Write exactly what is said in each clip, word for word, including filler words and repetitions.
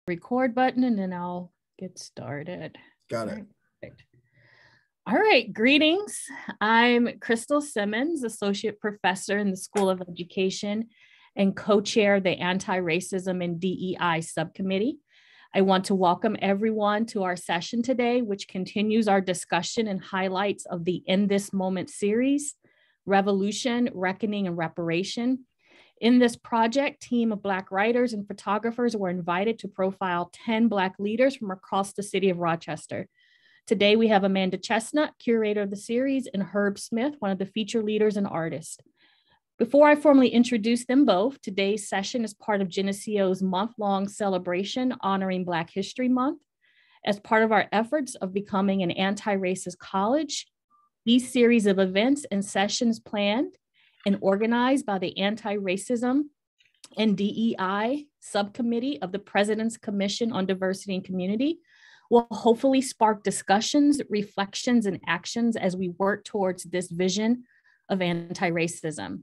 record button and then I'll get started. Got it. All right, perfect. All right, greetings. I'm Crystal Simmons, Associate Professor in the School of Education and co-chair of the Anti-Racism and D E I Subcommittee. I want to welcome everyone to our session today, which continues our discussion and highlights of the In This Moment series, Revolution, Reckoning, and Reparation. In this project, team of Black writers and photographers were invited to profile ten Black leaders from across the city of Rochester. Today, we have Amanda Chestnut, curator of the series, and Herb Smith, one of the feature leaders and artists. Before I formally introduce them both, today's session is part of Geneseo's month-long celebration honoring Black History Month. As part of our efforts of becoming an anti-racist college, these series of events and sessions planned and organized by the Anti-Racism and D E I Subcommittee of the President's Commission on Diversity and Community will hopefully spark discussions, reflections, and actions as we work towards this vision of anti-racism.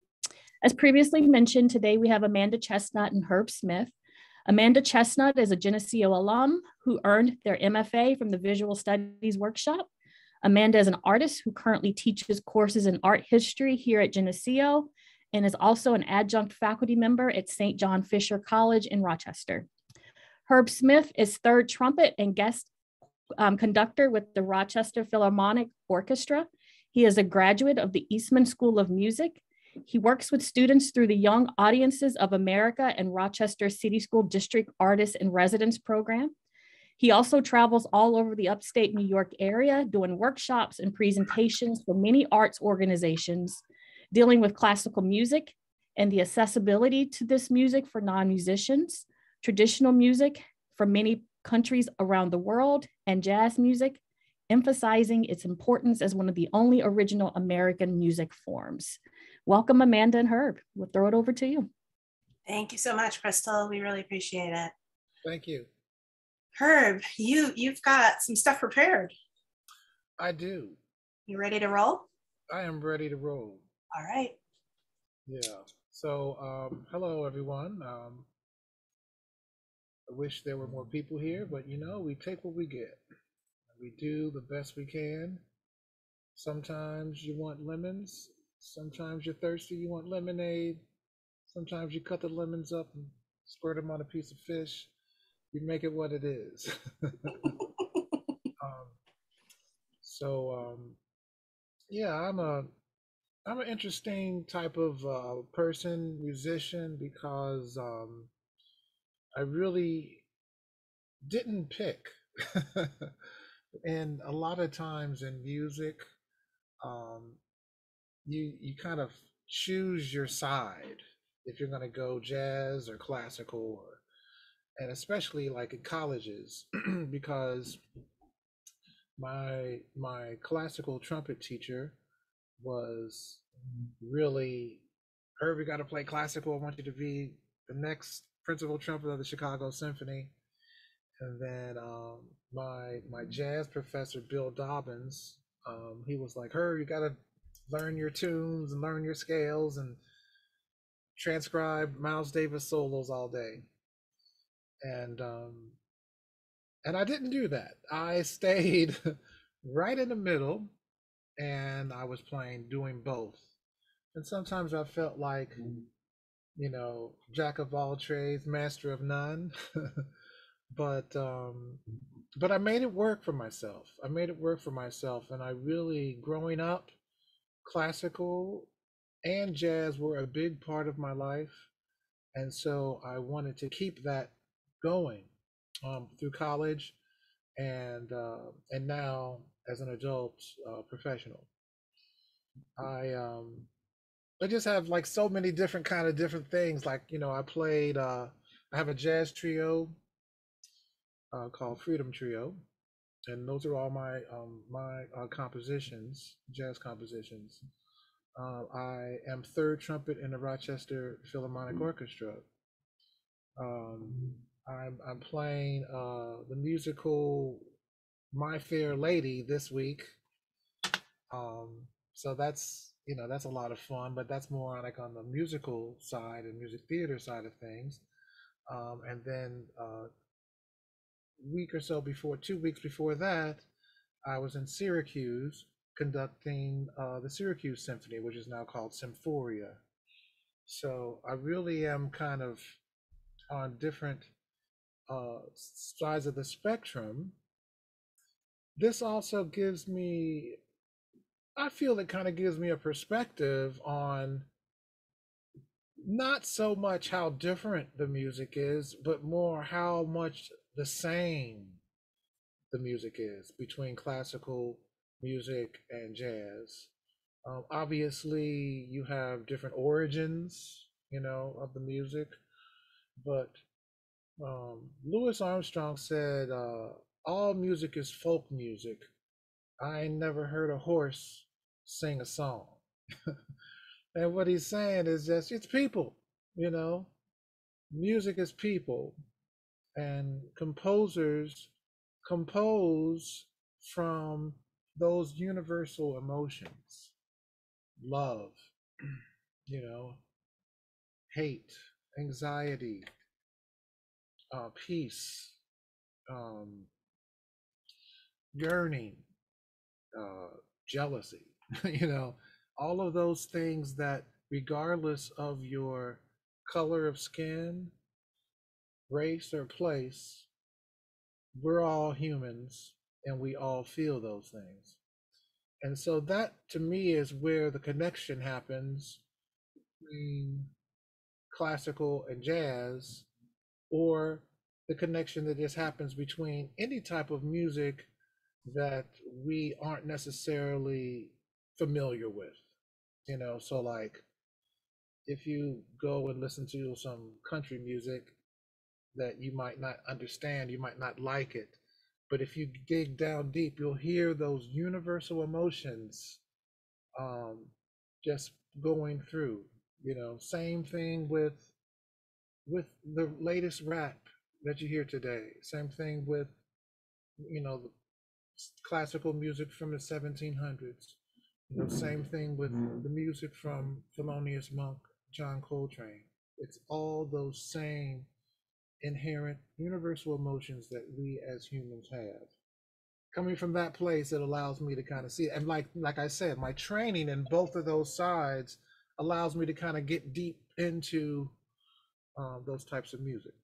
As previously mentioned, today we have Amanda Chestnut and Herb Smith. Amanda Chestnut is a Geneseo alum who earned their M F A from the Visual Studies Workshop. Amanda is an artist who currently teaches courses in art history here at Geneseo and is also an adjunct faculty member at Saint John Fisher College in Rochester. Herb Smith is third trumpet and guest um, conductor with the Rochester Philharmonic Orchestra. He is a graduate of the Eastman School of Music. He works with students through the Young Audiences of America and Rochester City School District Artists in Residence program. He also travels all over the upstate New York area, doing workshops and presentations for many arts organizations, dealing with classical music and the accessibility to this music for non-musicians, traditional music from many countries around the world, and jazz music, emphasizing its importance as one of the only original American music forms. Welcome, Amanda and Herb. We'll throw it over to you. Thank you so much, Crystal. We really appreciate it. Thank you. Herb, you, you've got some stuff prepared. I do. You ready to roll? I am ready to roll. All right. Yeah. So, um, hello, everyone. Um, I wish there were more people here, but you know, we take what we get. We do the best we can. Sometimes you want lemons. Sometimes you're thirsty, you want lemonade. Sometimes you cut the lemons up and squirt them on a piece of fish. You make it what it is. um, so, um, yeah, I'm a I'm an interesting type of uh, person, musician, because um, I really didn't pick. And a lot of times in music, um, you you kind of choose your side if you're going to go jazz or classical, or and especially like in colleges, because my my classical trumpet teacher was really, Herb, you got to play classical. I want you to be the next principal trumpet of the Chicago Symphony. And then um, my my jazz professor, Bill Dobbins, um, he was like, Herb, you got to learn your tunes and learn your scales and transcribe Miles Davis solos all day. And um, and I didn't do that. I stayed right in the middle, and I was playing, doing both. And sometimes I felt like, you know, jack of all trades, master of none. but um, but I made it work for myself. I made it work for myself, and I really, growing up, classical and jazz were a big part of my life, and so I wanted to keep that going um, through college and uh, and now as an adult uh, professional. I um, I just have like so many different kind of different things. Like, you know, I played. Uh, I have a jazz trio uh, called Freedom Trio, and those are all my um, my uh, compositions, jazz compositions. Uh, I am third trumpet in the Rochester Philharmonic Orchestra. Um, I'm I'm playing uh, the musical My Fair Lady this week. Um, so that's, you know, that's a lot of fun, but that's more like on the musical side and music theater side of things. Um, and then uh, week or so before, two weeks before that, I was in Syracuse conducting uh, the Syracuse Symphony, which is now called Symphoria. So I really am kind of on different uh, sides of the spectrum. This also gives me, I feel it kind of gives me a perspective on not so much how different the music is, but more how much the same the music is between classical music and jazz. Um, obviously, you have different origins, you know, of the music, but um, Louis Armstrong said, uh, "All music is folk music. I ain't never heard a horse sing a song." And what he's saying is just it's people, you know. Music is people, and composers compose from those universal emotions, love, you know, hate, anxiety, uh, peace, um, yearning, uh, jealousy, you know, all of those things that, regardless of your color of skin, race, or place, we're all humans and we all feel those things. And so that to me is where the connection happens between classical and jazz, or the connection that just happens between any type of music that we aren't necessarily familiar with. You know, so like if you go and listen to some country music that you might not understand, you might not like it, but if you dig down deep, you'll hear those universal emotions um, just going through. You know, same thing with with the latest rap that you hear today. Same thing with, you know, the classical music from the seventeen hundreds. You know, same thing with the music from Thelonious Monk, John Coltrane. It's all those same inherent universal emotions that we as humans have. Coming from that place, it allows me to kind of see it. And like like I said, my training in both of those sides allows me to kind of get deep into uh, those types of music.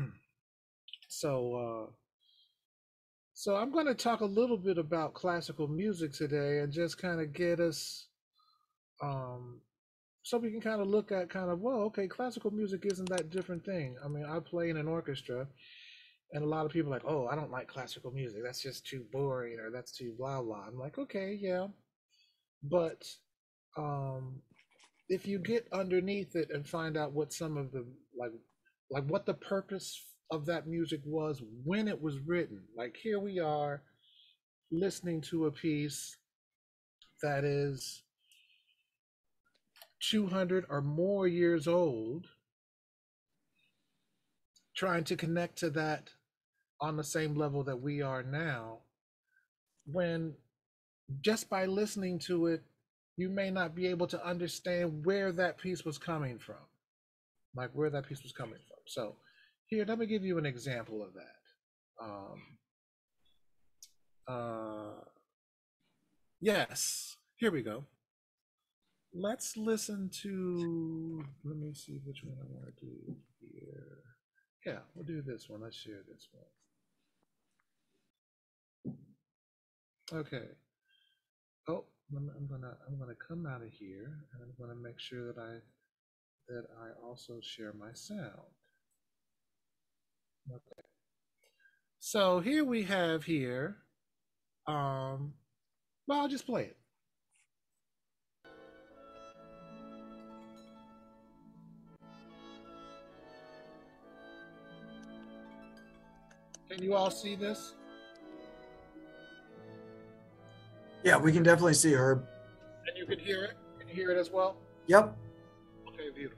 so uh, so I'm going to talk a little bit about classical music today and just kind of get us um, so we can kind of look at kind of, well, okay, classical music isn't that different thing. I mean, I play in an orchestra, and a lot of people are like, oh, I don't like classical music. That's just too boring, or that's too blah blah. I'm like, okay, yeah, but um, if you get underneath it and find out what some of the like, like what the purpose of that music was when it was written, like here we are listening to a piece that is two hundred or more years old, trying to connect to that on the same level that we are now, when just by listening to it, you may not be able to understand where that piece was coming from, like where that piece was coming from. So, here, let me give you an example of that. Um, uh, yes, here we go. Let's listen to, let me see which one I want to do here. Yeah, we'll do this one. Let's share this one. Okay. Oh, I'm, I'm gonna I'm gonna come out of here, and I'm gonna make sure that I that I also share my sound. Okay. So here we have here. Um, well, I'll just play it. Can you all see this? Yeah, we can definitely see Herb. And you can hear it? Can you hear it as well? Yep. Okay, beautiful.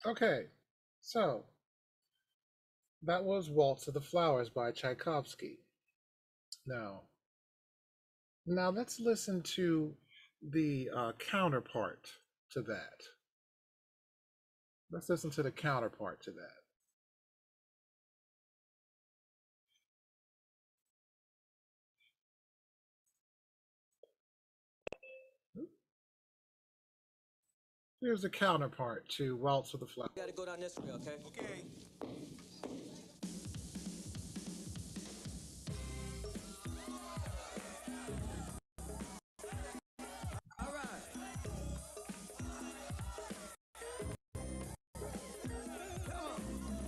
Okay, so that was Waltz of the Flowers by Tchaikovsky. Now, now let's listen to the uh, counterpart to that. Let's listen to the counterpart to that. Here's the counterpart to Waltz of the Flowers. Gotta go down this way, okay? Okay. All right. Come on.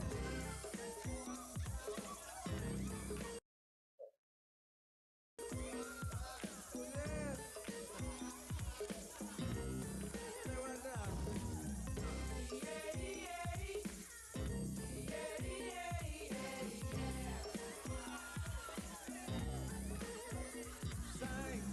Say what now? Sing.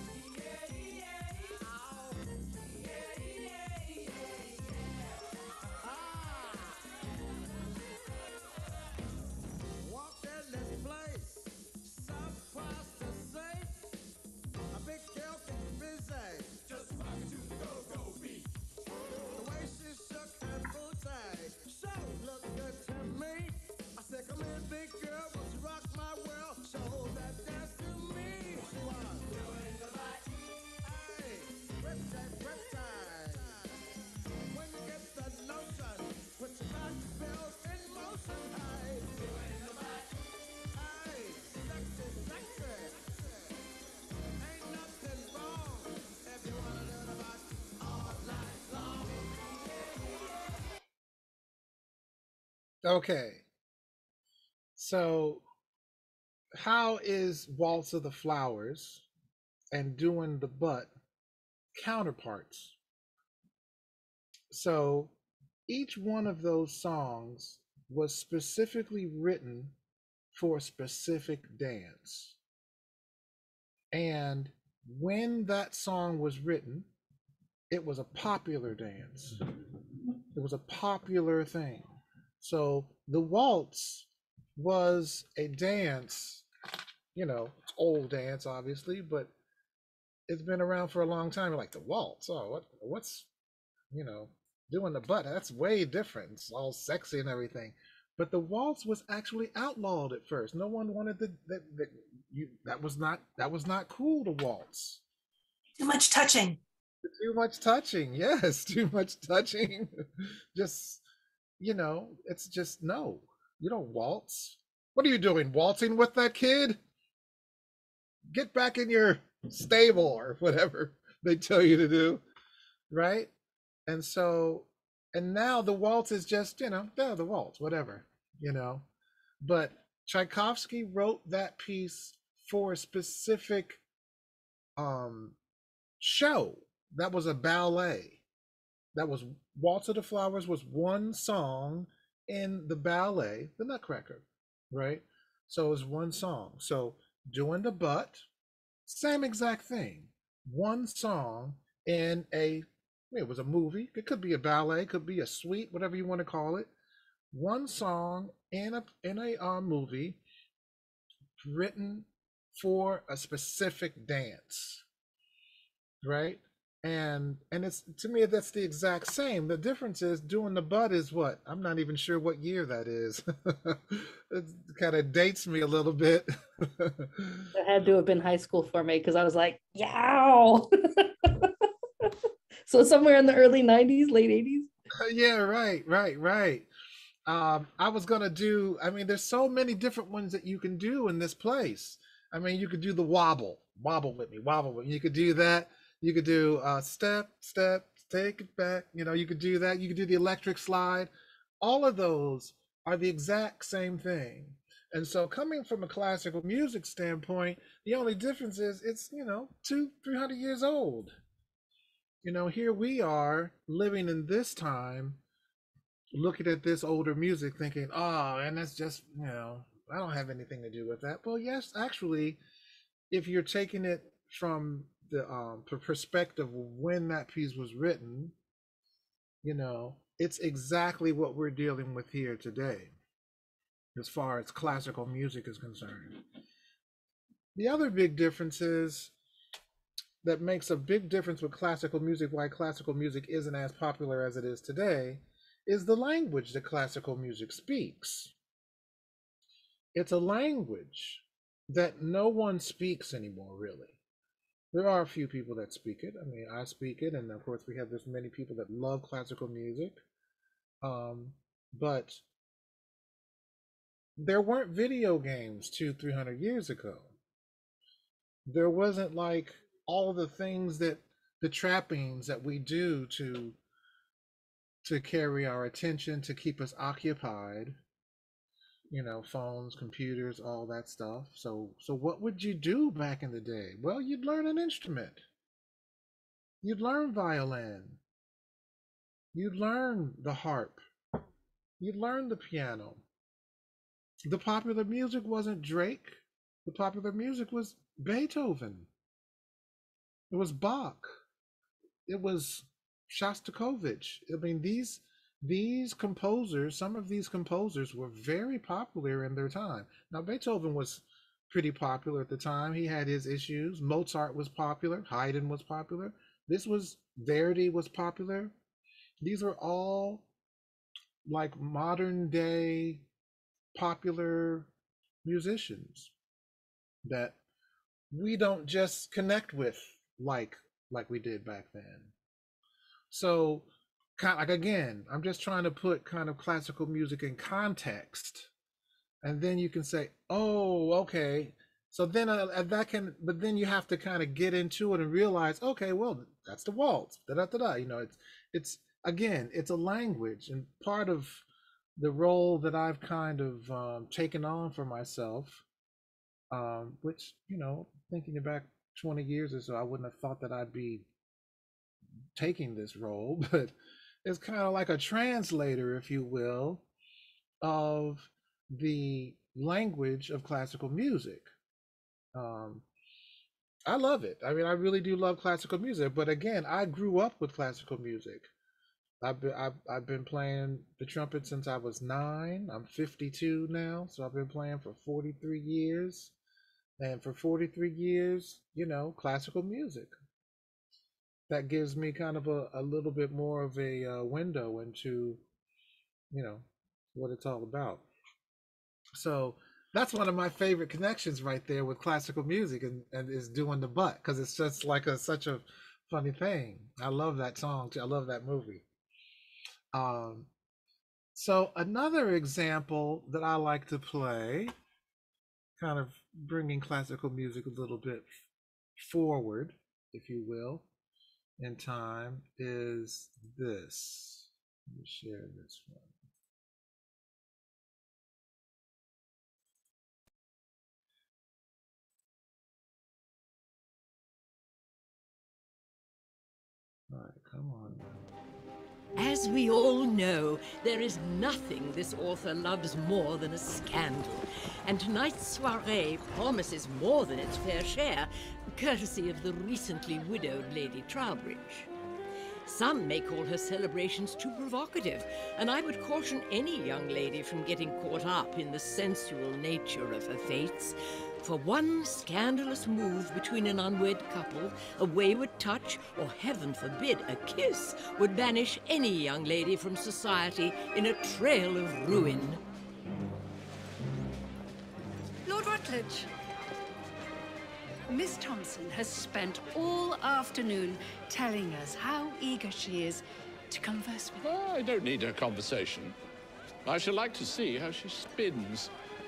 Walked in this place, surprised to say, a big girl can be busy. Just rockin' to the go-go beat. The way she shook her booty, so looked good to me. I said, come in, big girl, won't you rock my world? Show that dance to me. She was doing the right. Hey, riptide, riptide. When you get the notion, put your back bells in motion. Hey, doing the right. Hey, sexy, sexy. Ain't nothing wrong if you wanna do the right all night long. Okay, so how is Waltz of the Flowers and Doing the Butt counterparts? So each one of those songs was specifically written for a specific dance. And when that song was written, it was a popular dance. It was a popular thing. So the waltz was a dance, you know, it's old dance, obviously, but it's been around for a long time. You're like, the waltz, oh, what, what's, you know, doing the butt? That's way different. It's all sexy and everything. But the waltz was actually outlawed at first. No one wanted the, that. That you that was not that was not cool to waltz. Too much touching. Too much touching. Yes, too much touching. Just, you know, it's just no. You don't waltz. What are you doing? Waltzing with that kid? Get back in your stable or whatever they tell you to do, right? And so, and now the waltz is just, you know, yeah, the waltz, whatever, you know. But Tchaikovsky wrote that piece for a specific um show. That was a ballet. That was Waltz of the Flowers was one song in the ballet, the Nutcracker, right? So it was one song. So Doing the Butt, same exact thing. One song in a, it was a movie. It could be a ballet, could be a suite, whatever you want to call it. One song in a in a uh, movie written for a specific dance, right? And and it's, to me, that's the exact same. The difference is Doing the Butt is what? I'm not even sure what year that is. It kind of dates me a little bit. It had to have been high school for me because I was like, yow. So somewhere in the early nineties, late eighties. Yeah, right, right, right. Um, I was gonna do, I mean, there's so many different ones that you can do in this place. I mean, you could do the wobble, wobble with me, wobble with me. You could do that. You could do uh, step, step, take it back. You know, you could do that. You could do the electric slide. All of those are the exact same thing. And so, coming from a classical music standpoint, the only difference is it's, you know, two, three hundred years old. You know, here we are living in this time, looking at this older music thinking, oh, and that's just, you know, I don't have anything to do with that. Well, yes, actually, if you're taking it from the um, perspective of when that piece was written, you know, it's exactly what we're dealing with here today, as far as classical music is concerned. The other big difference is that makes a big difference with classical music, why classical music isn't as popular as it is today, is the language that classical music speaks. It's a language that no one speaks anymore, really. There are a few people that speak it. I mean, I speak it, and of course we have this many people that love classical music. Um, but there weren't video games two, three hundred years ago. There wasn't like all the things that the trappings that we do to to carry our attention, to keep us occupied. You know, phones, computers, all that stuff. So, so what would you do back in the day? Well, you'd learn an instrument. You'd learn violin. You'd learn the harp. You'd learn the piano. The popular music wasn't Drake. The popular music was Beethoven. It was Bach. It was Shostakovich. I mean, these these composers, some of these composers were very popular in their time. Now, Beethoven was pretty popular at the time. He had his issues. Mozart was popular. Haydn was popular. This was Verdi was popular. These are all like modern day popular musicians that we don't just connect with like like we did back then. So, kind of like again, I'm just trying to put kind of classical music in context, and then you can say, "Oh, okay." So then uh, that can, but then you have to kind of get into it and realize, okay, well, that's the waltz. Da da da da. You know, it's it's again, it's a language, and part of the role that I've kind of um, taken on for myself, um, which you know, thinking back twenty years or so, I wouldn't have thought that I'd be taking this role, but it's kind of like a translator, if you will, of the language of classical music. Um, I love it. I mean, I really do love classical music. But again, I grew up with classical music. I've been I've, I've been playing the trumpet since I was nine. I'm fifty-two now, so I've been playing for forty-three years. And for forty-three years, you know, classical music. That gives me kind of a, a little bit more of a uh, window into, you know, what it's all about. So that's one of my favorite connections right there with classical music, and, and is doing the butt, because it's just like a such a funny thing. I love that song too. I love that movie. Um, so another example that I like to play, kind of bringing classical music a little bit forward, if you will, in time, is this. Let me share this one. All right, come on now. As we all know, there is nothing this author loves more than a scandal. And tonight's soirée promises more than its fair share, courtesy of the recently widowed Lady Trowbridge. Some may call her celebrations too provocative, and I would caution any young lady from getting caught up in the sensual nature of her fates. For one scandalous move between an unwed couple, a wayward touch, or heaven forbid, a kiss, would banish any young lady from society in a trail of ruin. Lord Rutledge, Miss Thompson has spent all afternoon telling us how eager she is to converse with you. I don't need her conversation. I shall like to see how she spins.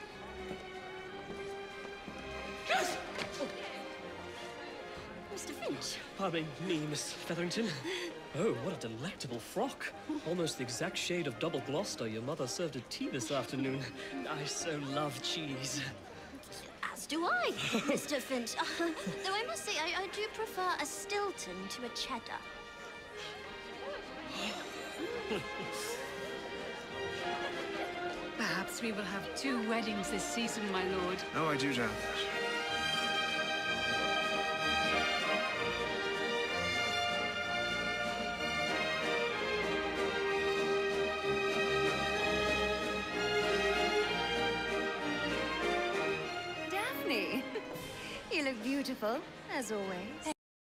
Yes! Oh. Mister Finch. Pardon me, Miss Featherington. Oh, what a delectable frock. Almost the exact shade of double Gloucester your mother served at tea this afternoon. I so love cheese. As do I, Mister Finch. Uh, though I must say, I, I do prefer a Stilton to a cheddar. Perhaps we will have two weddings this season, my lord. Oh, I do, John. beautiful, as always.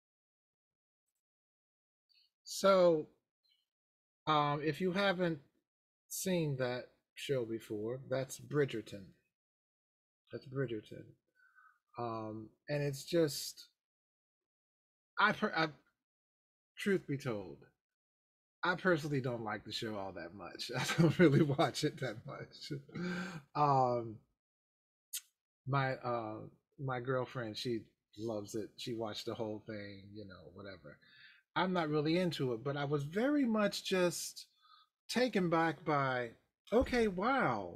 So, um, if you haven't seen that show before, that's Bridgerton. That's Bridgerton. Um, and it's just, I, per- I, truth be told, I personally don't like the show all that much. I don't really watch it that much. Um, my uh, my girlfriend, she loves it. She watched the whole thing, you know, whatever. I'm not really into it, but I was very much just taken back by, okay, wow,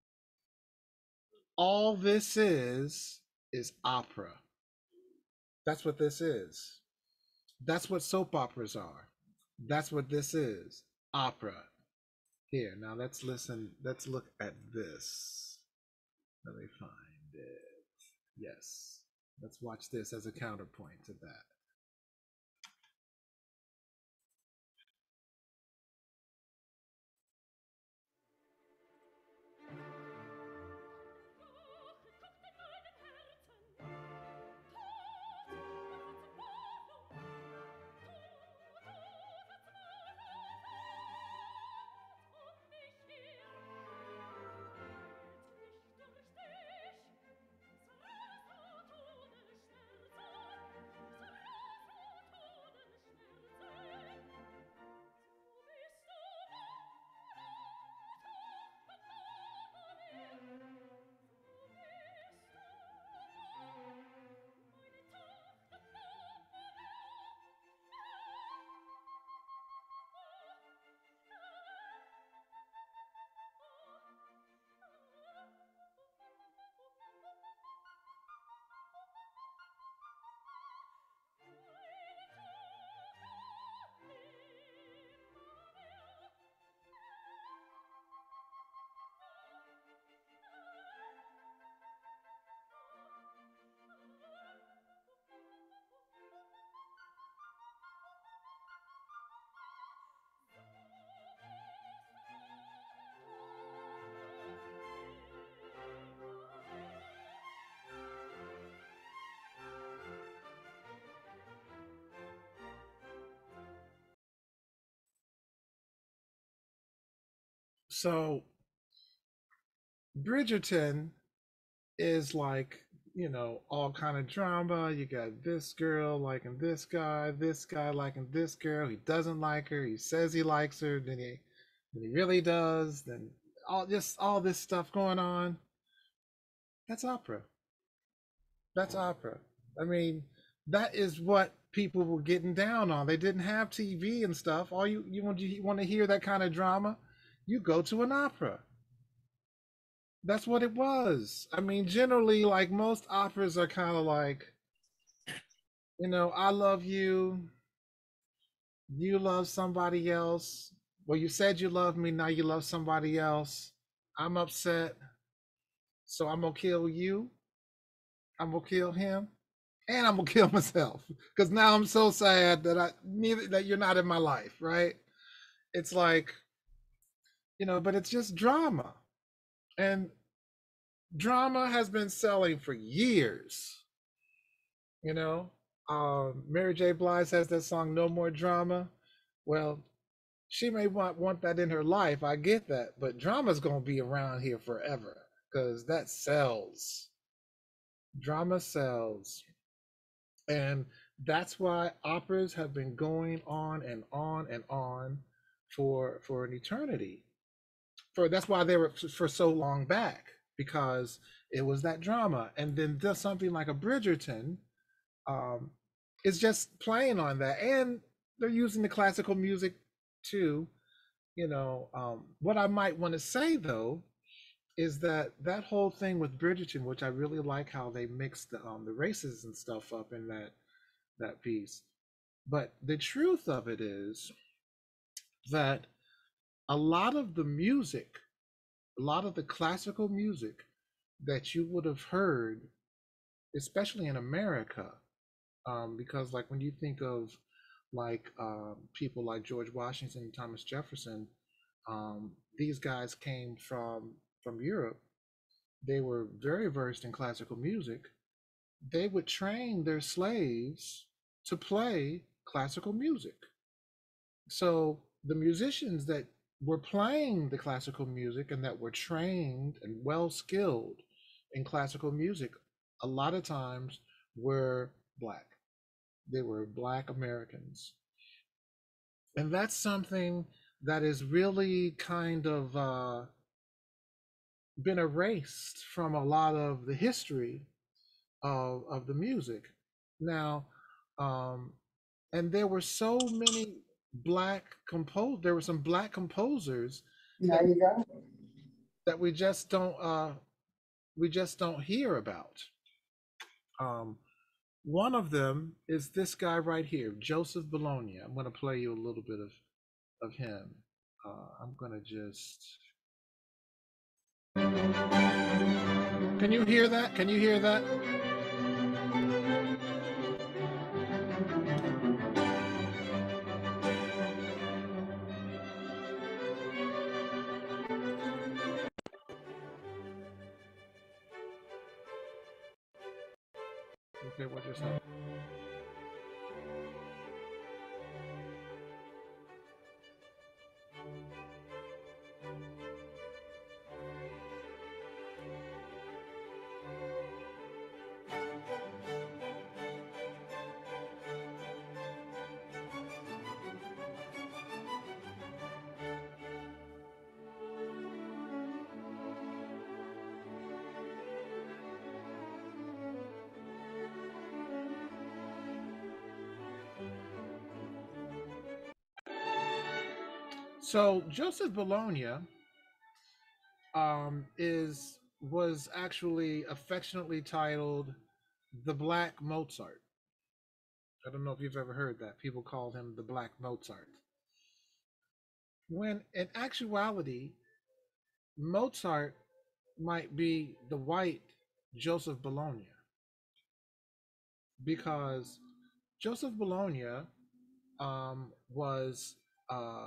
all this is is opera. That's what this is. That's what soap operas are. That's what this is. Opera. Here, now let's listen. Let's look at this. Let me find it. Yes. Let's watch this as a counterpoint to that. So Bridgerton is like, you know, all kind of drama. You got this girl liking this guy, this guy liking this girl. He doesn't like her. He says he likes her, then he, then he really does. Then all just all this stuff going on. That's opera. That's opera. I mean, that is what people were getting down on. They didn't have T V and stuff. All you you want you want to hear that kind of drama, you go to an opera. That's what it was. I mean, generally, like most operas are kind of like, you know, I love you, you love somebody else. Well, you said you love me, now you love somebody else. I'm upset, so I'm gonna kill you. I'm gonna kill him, and I'm gonna kill myself because now I'm so sad that I neither that you're not in my life, right? It's like, you know, but it's just drama, and drama has been selling for years. You know, um, Mary J. Blige has that song "No More Drama." Well, she may want want that in her life. I get that, but drama's gonna be around here forever because that sells. Drama sells, and that's why operas have been going on and on and on for for an eternity. For that's why they were for so long back because it was that drama, and then does something like a Bridgerton. Um, it's just playing on that, and they're using the classical music too. You know, um, what I might want to say though is that that whole thing with Bridgerton, which I really like how they mix the um, the races and stuff up in that that piece. But the truth of it is that a lot of the music, a lot of the classical music that you would have heard, especially in America, um, because like when you think of like um, people like George Washington, Thomas Jefferson, um, these guys came from from Europe. They were very versed in classical music, they would train their slaves to play classical music. So the musicians that were playing the classical music and that were trained and well skilled in classical music, a lot of times were Black. They were Black Americans. And that's something that is really kind of uh, been erased from a lot of the history of, of the music. Now, um, and there were so many Black compose. There were some Black composers There that, you go. that we just don't uh, we just don't hear about. Um, one of them is this guy right here, Joseph Bologna. I'm going to play you a little bit of of him. Uh, I'm going to just. Can you hear that? Can you hear that? Okay, what just happened? So Joseph Bologna um, is was actually affectionately titled the Black Mozart. I don't know if you've ever heard that. People called him the Black Mozart. When in actuality, Mozart might be the white Joseph Bologna, because Joseph Bologna um, was uh,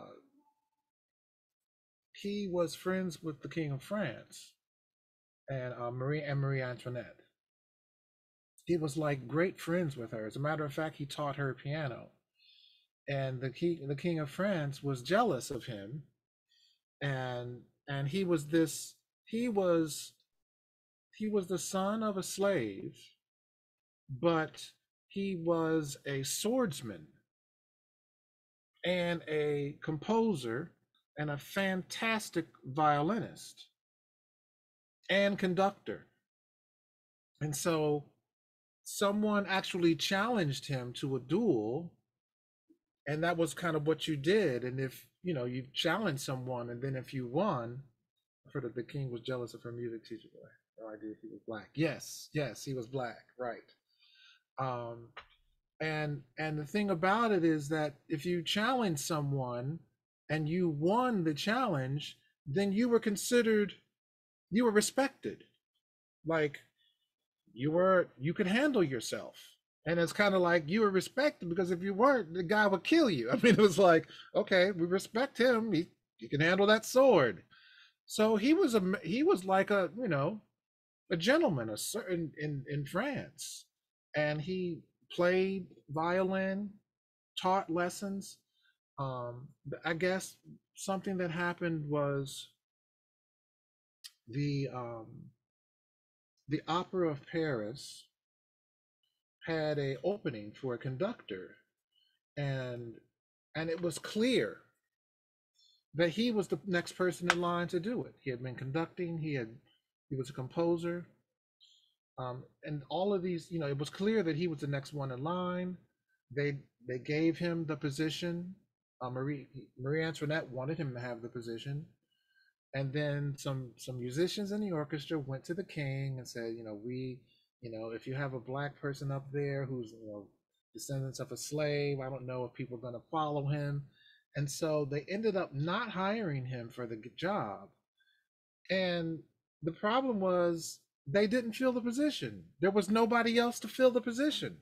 he was friends with the King of France and uh, Marie and Marie Antoinette. He was like great friends with her. As a matter of fact, he taught her piano, and the king, the King of France, was jealous of him, and and he was this he was he was the son of a slave, but he was a swordsman and a composer and a fantastic violinist and conductor. And so someone actually challenged him to a duel, and that was kind of what you did. And if you know you challenged someone, and then if you won, I heard that the king was jealous of her music teacher. No idea if he was Black. Yes, yes, he was Black, right? Um, and and the thing about it is that if you challenge someone and you won the challenge, then you were considered, you were respected, like you were, you could handle yourself. And it's kind of like you were respected, because if you weren't, the guy would kill you. I mean, it was like, okay, we respect him. He he can handle that sword. So he was a he was like a you know a gentleman, a certain in in France, and he played violin, taught lessons. Um, I guess something that happened was the um, the Opera of Paris had a opening for a conductor, and and it was clear that he was the next person in line to do it. He had been conducting. He had he was a composer, um, and all of these, you know, it was clear that he was the next one in line. They they gave him the position. Uh, Marie Marie Antoinette wanted him to have the position, and then some some musicians in the orchestra went to the king and said, you know, we, you know, if you have a Black person up there who's, you know, descendants of a slave, I don't know if people are going to follow him. And so they ended up not hiring him for the job. And the problem was they didn't fill the position. There was nobody else to fill the position.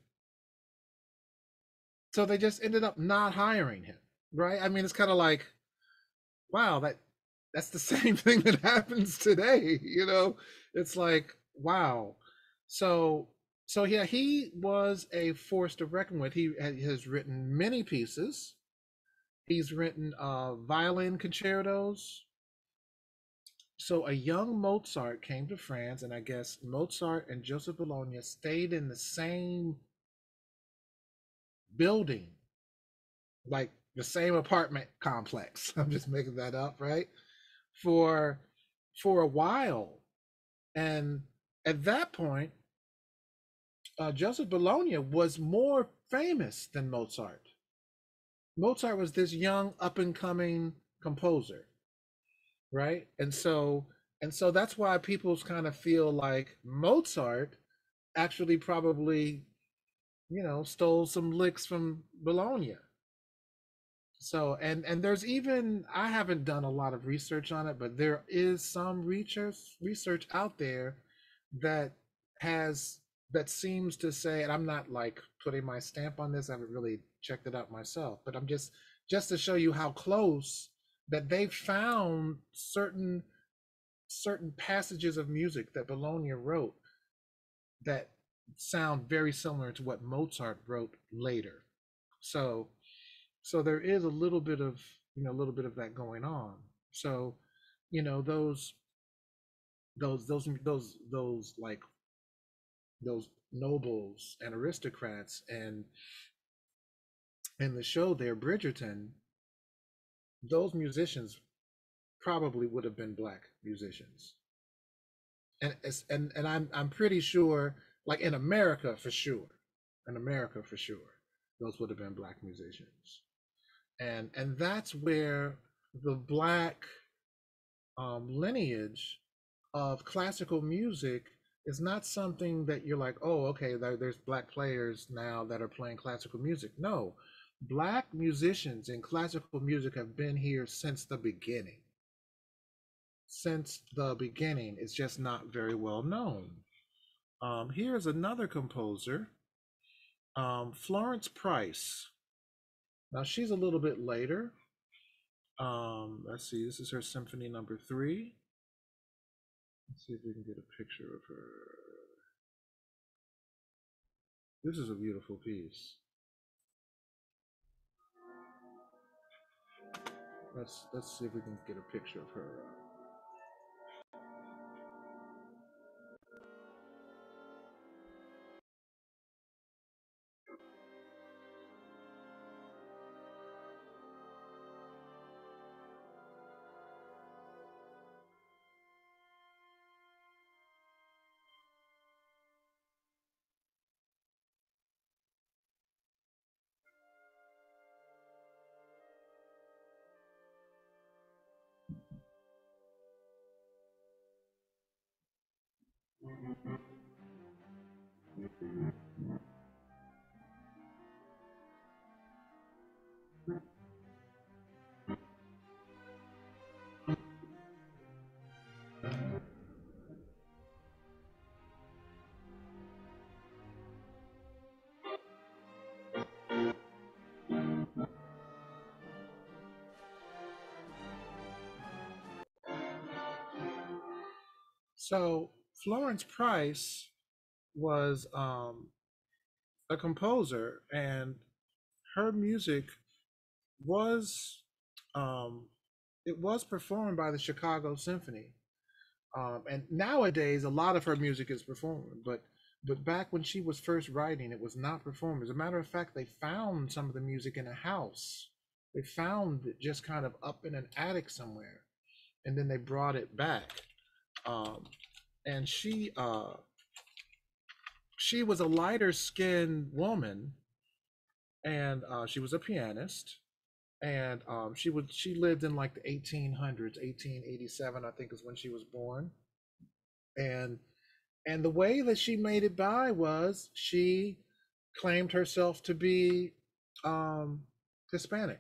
So they just ended up not hiring him, right? I mean, it's kind of like, wow, that that's the same thing that happens today, you know? It's like, wow. So so yeah, he was a force to reckon with. He has written many pieces. He's written uh, violin concertos. So a young Mozart came to France, and I guess Mozart and Joseph Bologna stayed in the same building, like the same apartment complex. I'm just making that up, right? For for a while, and at that point, uh, Joseph Bologna was more famous than Mozart. Mozart was this young up and coming composer, right? And so and so that's why people kind of feel like Mozart actually probably, you know, stole some licks from Bologna. So and and there's even, I haven't done a lot of research on it, but there is some research research out there that has that seems to say, and I'm not like putting my stamp on this, I haven't really checked it out myself, but I'm just just to show you how close that they found certain certain passages of music that Bologna wrote that sound very similar to what Mozart wrote later. So so there is a little bit of, you know, a little bit of that going on. So, you know, those those those those those like those nobles and aristocrats and in the show there, Bridgerton, those musicians probably would have been black musicians. And and and I'm I'm pretty sure, like in America for sure, in America for sure, those would have been black musicians. And and that's where the black um, lineage of classical music is not something that you're like, oh, okay, there, there's black players now that are playing classical music. No, black musicians in classical music have been here since the beginning. Since the beginning, it's just not very well known. Um, here's another composer, um, Florence Price. Now she's a little bit later. Um, let's see, this is her symphony number three. Let's see if we can get a picture of her. This is a beautiful piece. Let's let's see if we can get a picture of her. So Florence Price was um, a composer, and her music was um, it was performed by the Chicago Symphony. Um, and nowadays, a lot of her music is performed, but but back when she was first writing, it was not performed. As a matter of fact, they found some of the music in a house. They found it just kind of up in an attic somewhere, and then they brought it back. Um, and she uh, she was a lighter skinned woman, and uh, she was a pianist, and um, she would she lived in like the eighteen hundreds, eighteen eighty-seven, I think is when she was born. And and the way that she made it by was she claimed herself to be um, Hispanic.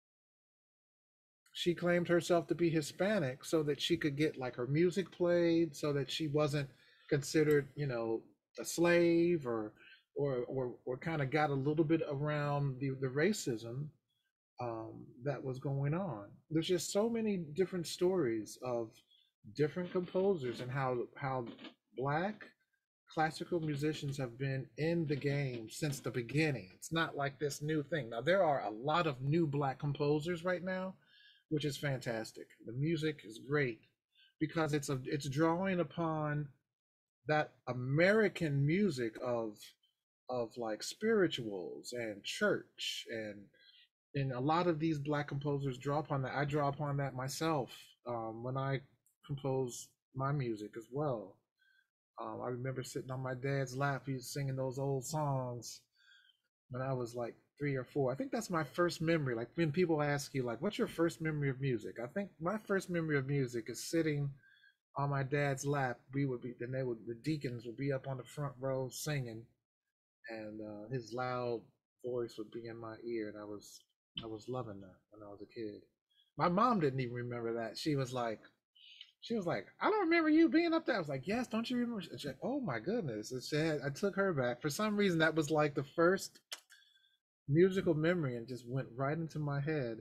She claimed herself to be Hispanic so that she could get like her music played, so that she wasn't considered, you know, a slave, or or or, or kind of got a little bit around the, the racism um, that was going on. There's just so many different stories of different composers and how how black classical musicians have been in the game since the beginning. It's not like this new thing. Now there are a lot of new black composers right now, which is fantastic. The music is great because it's a it's drawing upon that American music of of like spirituals and church, and and a lot of these black composers draw upon that. I draw upon that myself um, when I compose my music as well. Um, I remember sitting on my dad's lap. He was singing those old songs when I was like three or four. I think that's my first memory. Like when people ask you, like, what's your first memory of music? I think my first memory of music is sitting on my dad's lap. We would be, then they would, the deacons would be up on the front row singing, and uh, his loud voice would be in my ear, and I was, I was loving that when I was a kid. My mom didn't even remember that. She was like, she was like, I don't remember you being up there. I was like, yes, don't you remember? She's like, oh my goodness. And she had, I took her back. For some reason, that was like the first musical memory and just went right into my head.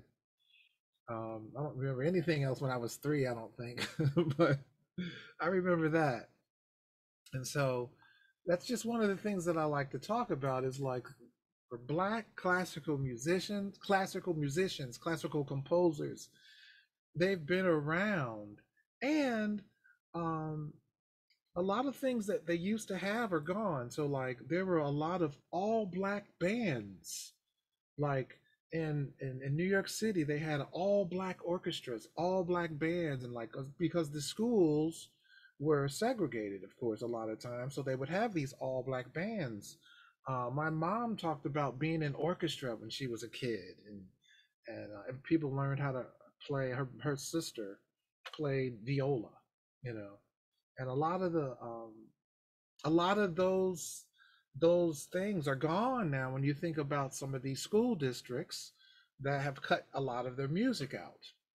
Um, I don't remember anything else when I was three, I don't think, but I remember that. And so that's just one of the things that I like to talk about is like for black classical musicians, classical musicians, classical composers, they've been around, and um, a lot of things that they used to have are gone. So like there were a lot of all black bands, like in, in in New York City, they had all black orchestras, all black bands, and like because the schools were segregated, of course, a lot of times, so they would have these all black bands. Uh, my mom talked about being in orchestra when she was a kid, and and, uh, and people learned how to play. Her her sister played viola, you know, and a lot of the um, a lot of those those things are gone now when you think about some of these school districts that have cut a lot of their music out.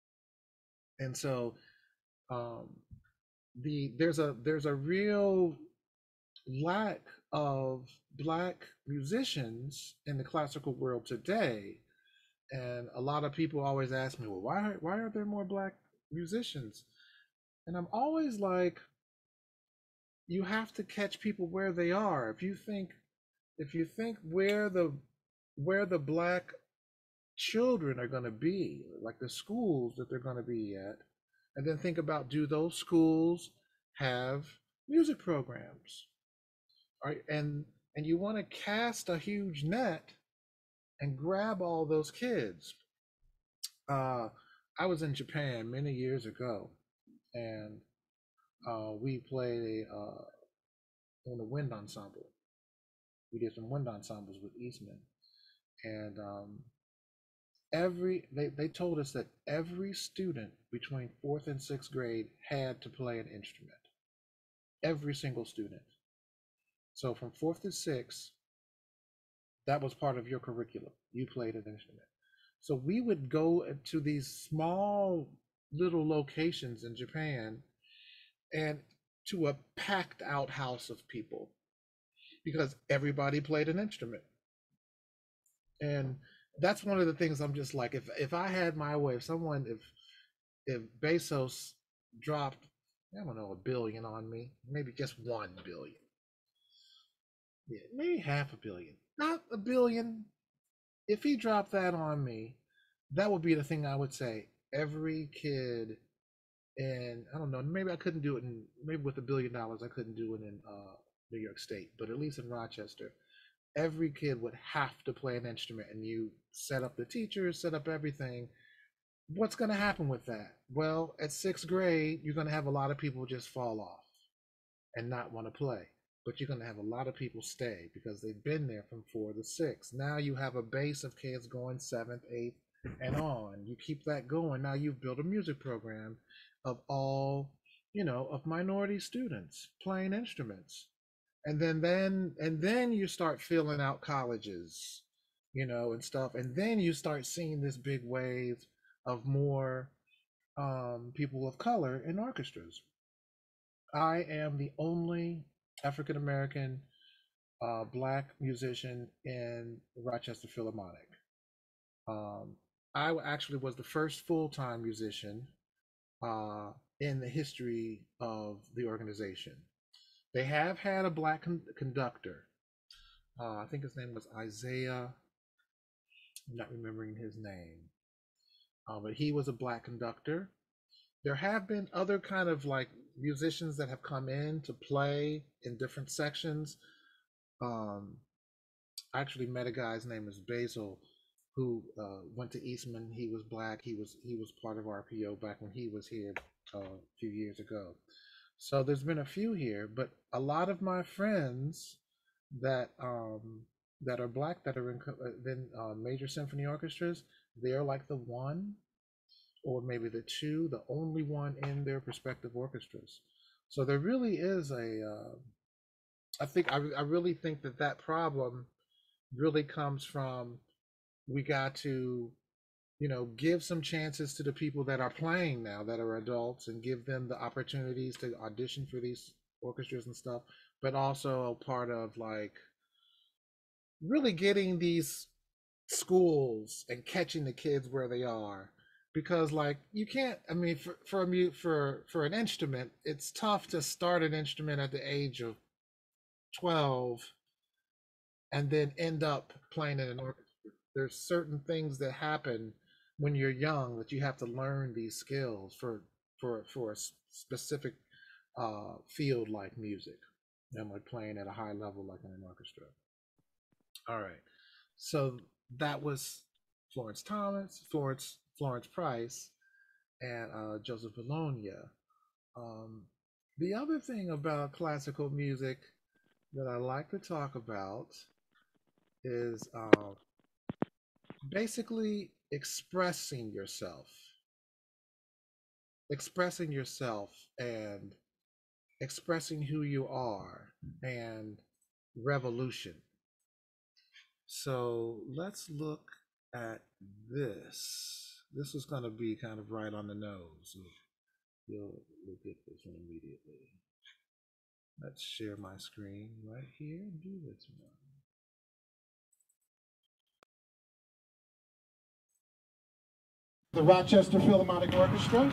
And so um, the there's a there's a real lack of black musicians in the classical world today. And a lot of people always ask me, well, why why are there more black musicians? And I'm always like, you have to catch people where they are. If you think if you think where the where the black children are going to be, like the schools that they're going to be at, and then think about, do those schools have music programs? Right? And and you want to cast a huge net and grab all those kids. Uh, I was in Japan many years ago, and uh, we played a uh, in a wind ensemble. We did some wind ensembles with Eastman, and um, every they, they told us that every student between fourth and sixth grade had to play an instrument. Every single student. So from fourth to sixth, that was part of your curriculum. You played an instrument. So we would go to these small little locations in Japan and to a packed out house of people because everybody played an instrument. And that's one of the things I'm just like, if if I had my way, if someone, if if Bezos dropped, I don't know, a billion on me, maybe just one billion, yeah, maybe half a billion, not a billion. If he dropped that on me, that would be the thing I would say. Every kid, and I don't know, maybe I couldn't do it in, maybe with a billion dollars, I couldn't do it in uh, New York State, but at least in Rochester, every kid would have to play an instrument, and you set up the teachers, set up everything. What's going to happen with that? Well, at sixth grade, you're going to have a lot of people just fall off and not want to play. But you're going to have a lot of people stay because they've been there from four to six. Now you have a base of kids going seventh, eighth, and on. You keep that going. Now you've built a music program of all, you know, of minority students playing instruments. And then, then, and then you start filling out colleges, you know, and stuff. And then you start seeing this big wave of more um, people of color in orchestras. I am the only African American uh, black musician in the Rochester Philharmonic. Um, I actually was the first full-time musician uh, in the history of the organization. They have had a black con- conductor. Uh, I think his name was Isaiah. I'm not remembering his name, uh, but he was a black conductor. There have been other kind of like musicians that have come in to play in different sections. Um, I actually met a guy's name is Basil, who uh, went to Eastman. He was black. He was he was part of R P O back when he was here uh, a few years ago. So there's been a few here, but a lot of my friends that um, that are black that are in, in uh, major symphony orchestras, they're like the one or maybe the two, the only one in their respective orchestras. So there really is a, uh, I think, I, I really think that that problem really comes from we got to, you know, give some chances to the people that are playing now that are adults and give them the opportunities to audition for these orchestras and stuff, but also part of like really getting these schools and catching the kids where they are, because like you can't, I mean, for for a mute for for an instrument, it's tough to start an instrument at the age of twelve and then end up playing in an orchestra. There's certain things that happen when you're young that you have to learn these skills for for for a specific uh field like music and like playing at a high level like in an orchestra. All right, so that was Florence Thomas, Florence Florence Price, and uh, Joseph Bologna. Um, the other thing about classical music that I like to talk about is uh, basically expressing yourself, expressing yourself, and expressing who you are, and revolution. So let's look at this. This is going to be kind of right on the nose. You'll, you'll get this one immediately. Let's share my screen right here and do this one. The Rochester Philharmonic Orchestra.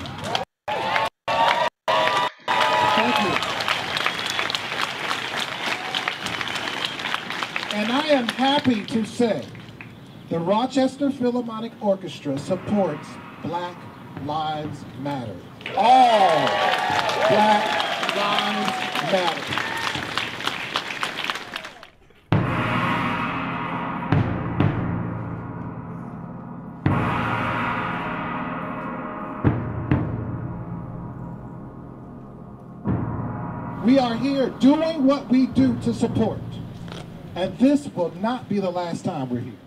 Thank you. And I am happy to say the Rochester Philharmonic Orchestra supports Black Lives Matter. All Black Lives Matter. We are here doing what we do to support, and this will not be the last time we're here.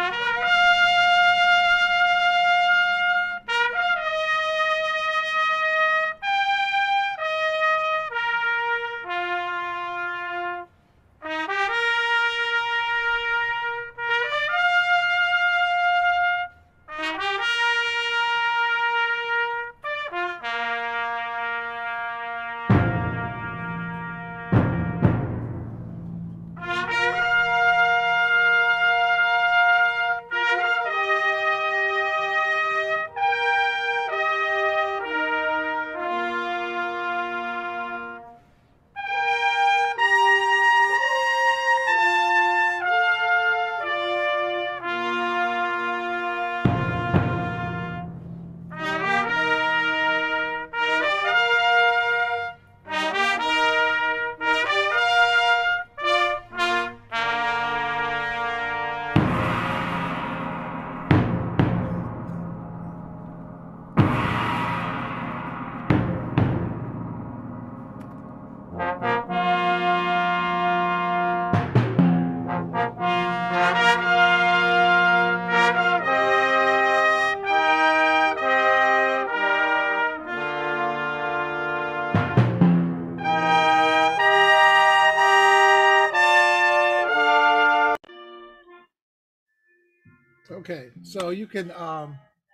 Okay, so you can um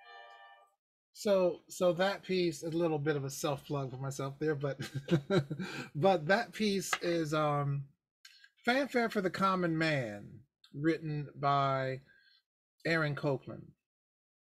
so so that piece is a little bit of a self plug for myself there, but but that piece is um Fanfare for the Common Man, written by Aaron Copland.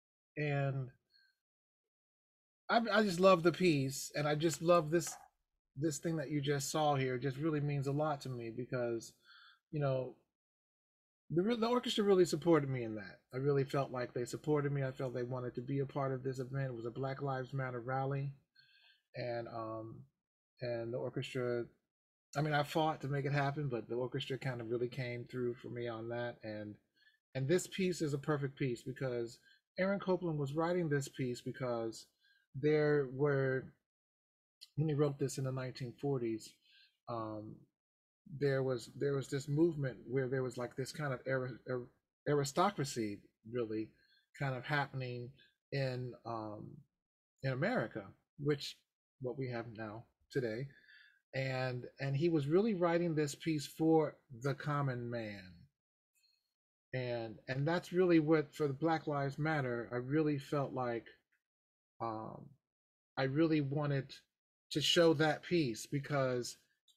And I I just love the piece, and I just love this this thing that you just saw here just really means a lot to me because, you know, the, the orchestra really supported me in that. I really felt like they supported me. I felt they wanted to be a part of this event. It was a Black Lives Matter rally, and um, and the orchestra. I mean, I fought to make it happen, but the orchestra kind of really came through for me on that. And and this piece is a perfect piece because Aaron Copland was writing this piece because there were, when he wrote this in the nineteen forties, um, there was there was this movement where there was like this kind of aristocracy really kind of happening in um, in America, which what we have now today, and and he was really writing this piece for the common man, and and that's really what, for the Black Lives Matter, I really felt like um, I really wanted to show that piece because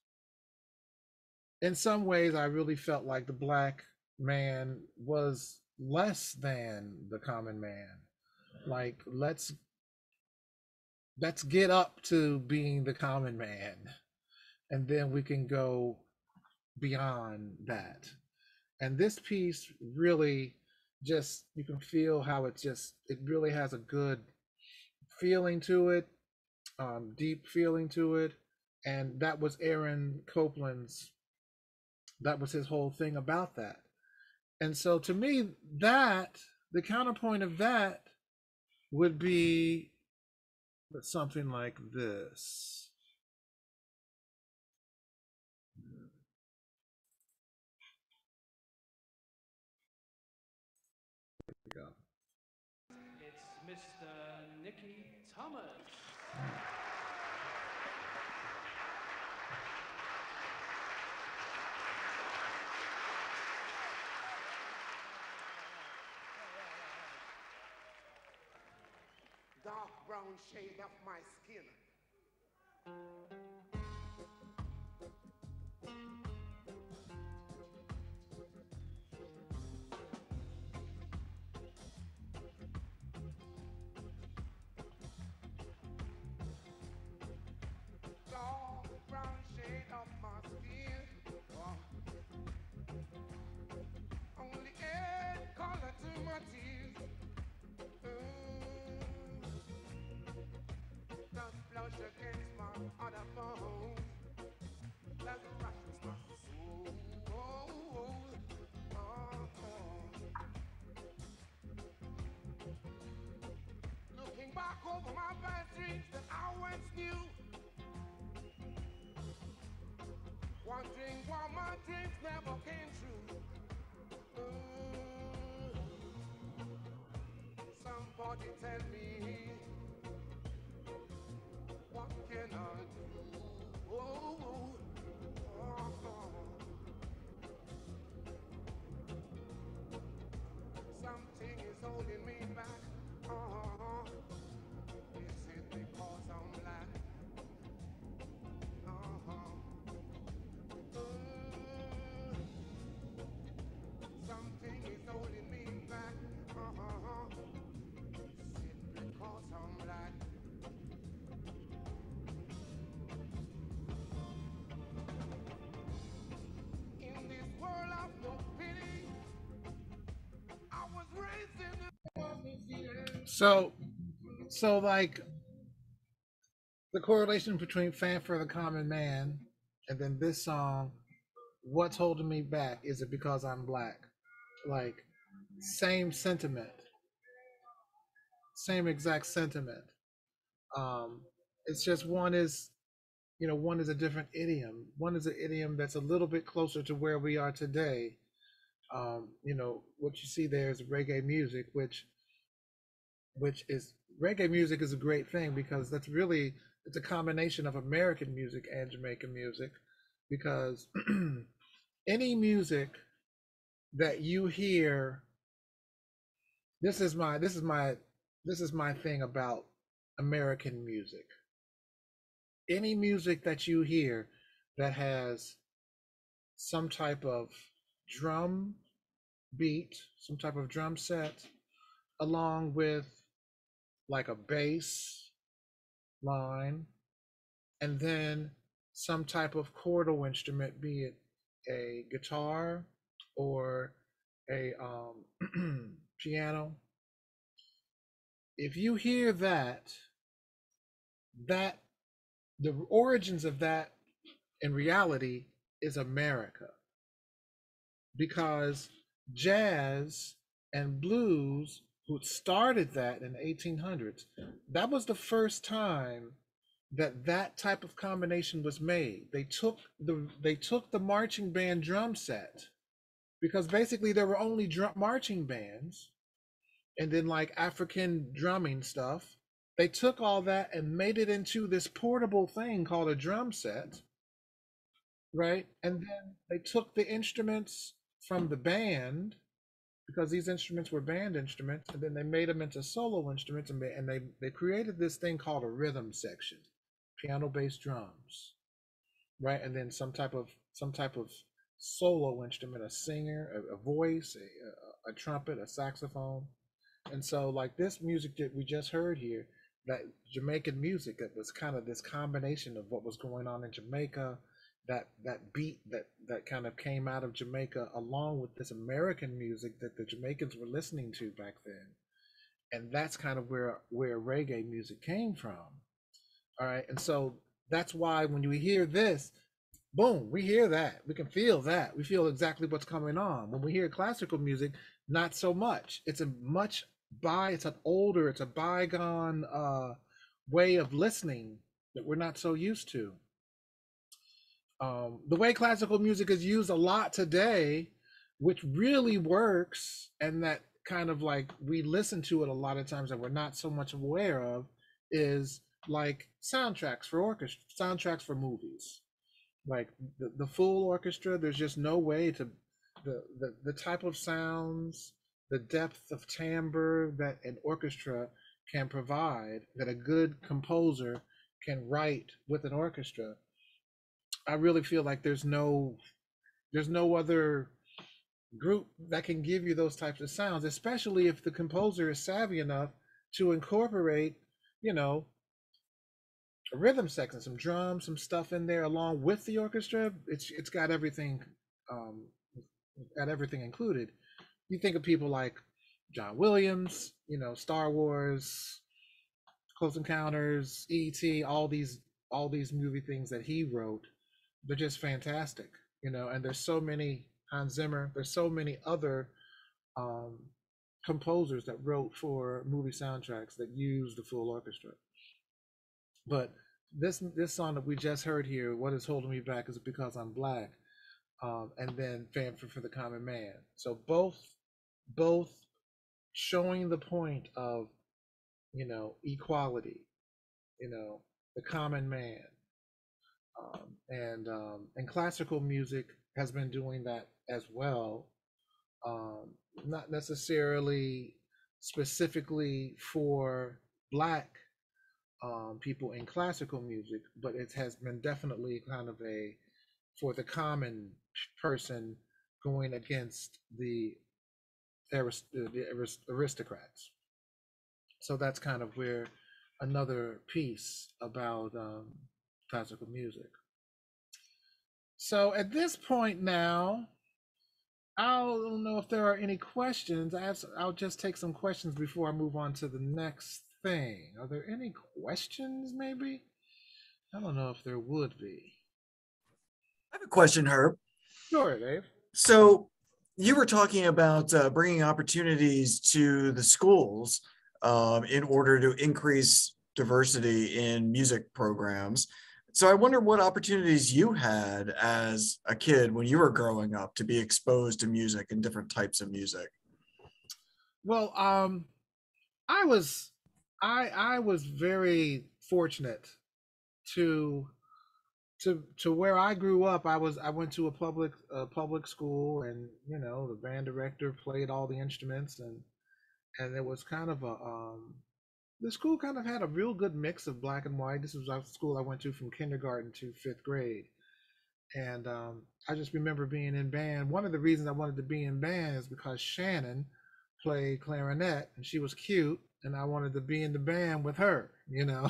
in some ways I really felt like the black man was less than the common man. Like let's let's get up to being the common man, and then we can go beyond that. And this piece really just, you can feel how it just, it really has a good feeling to it, um, deep feeling to it. And that was Aaron Copland's, that was his whole thing about that. And so to me, that, the counterpoint of that would be something like this. There we go. It's Mister Nicky Thomas. Dark brown shade of my skin. Dark brown shade of my skin. Oh. Only add color to my tears. Just flush against my other bone. Like a rush with my soul. Oh, oh, oh, oh. Looking back over my bad dreams that I once knew. Wondering why my dreams never came true. Mm. Somebody tell me, what can I do? Oh, oh, oh, oh. Something is holding me back. Uh-huh. Is it because I'm black? Uh-huh. Mm. Something is holding me back. Uh-huh. Is it because I'm black? In this world of no pity, I was raised in the So, so like the correlation between Fanfare the Common Man and then this song, What's Holding Me Back? Is it because I'm black? Like, same sentiment, same exact sentiment. Um, it's just one is, you know, one is a different idiom. One is an idiom that's a little bit closer to where we are today. Um, you know, what you see there is reggae music, which which is reggae music is a great thing because that's really, it's a combination of American music and Jamaican music, because any music that you hear, this is my this is my this is my thing about American music. Any music that you hear that has some type of drum beat, some type of drum set, along with like a bass line, and then some type of chordal instrument, be it a guitar or a um, piano. If you hear that, that the origins of that in reality is America, because jazz and blues, who started that in the eighteen hundreds, that was the first time that that type of combination was made. They took the they took the marching band drum set, because basically there were only drum marching bands, and then like African drumming stuff. They took all that and made it into this portable thing called a drum set, right? And then they took the instruments from the band, because these instruments were band instruments, and then they made them into solo instruments, and they and they, they created this thing called a rhythm section, piano bass drums, right? And then some type of some type of solo instrument, a singer, a, a voice, a, a, a trumpet, a saxophone. And so like this music that we just heard here, that Jamaican music, that was kind of this combination of what was going on in Jamaica, that that beat that that kind of came out of Jamaica, along with this American music that the Jamaicans were listening to back then. And that's kind of where where reggae music came from. All right. And so that's why when we hear this, boom, we hear that. We can feel that. We feel exactly what's coming on. When we hear classical music, not so much. It's a much by it's an older, it's a bygone uh way of listening that we're not so used to. Um, the way classical music is used a lot today, which really works, and that kind of like we listen to it a lot of times that we're not so much aware of, is like soundtracks for orchestra, soundtracks for movies. Like the, the full orchestra, there's just no way to, the, the, the type of sounds, the depth of timbre that an orchestra can provide, that a good composer can write with an orchestra. I really feel like there's no there's no other group that can give you those types of sounds, especially if the composer is savvy enough to incorporate, you know, a rhythm section, some drums, some stuff in there along with the orchestra. It's it's got everything, um, got everything included. You think of people like John Williams, you know, Star Wars, Close Encounters, E T, all these all these movie things that he wrote. They're just fantastic, you know. And there's so many, Hans Zimmer. There's so many other um, composers that wrote for movie soundtracks that use the full orchestra. But this this song that we just heard here, "What Is Holding Me Back Is Because I'm Black," um, and then "Fanfare for the Common Man." So both both showing the point of, you know, equality, you know, the common man. Um, and um, and classical music has been doing that as well, um, not necessarily specifically for Black um, people in classical music, but it has been definitely kind of a for the common person, going against the, arist- the arist- aristocrats. So that's kind of where another piece about um, classical music. So at this point now, I don't know if there are any questions. I have, I'll just take some questions before I move on to the next thing. Are there any questions, maybe? I don't know if there would be. I have a question, Herb. Sure, Dave. So you were talking about uh, bringing opportunities to the schools um, in order to increase diversity in music programs. So I wonder what opportunities you had as a kid when you were growing up to be exposed to music and different types of music. Well, um, I was, I I was very fortunate to to to where I grew up. I was I went to a public uh, public school, and you know the band director played all the instruments, and and it was kind of a um, the school kind of had a real good mix of black and white. This was a school I went to from kindergarten to fifth grade. And um, I just remember being in band. One of the reasons I wanted to be in band is because Shannon played clarinet, and she was cute, and I wanted to be in the band with her, you know.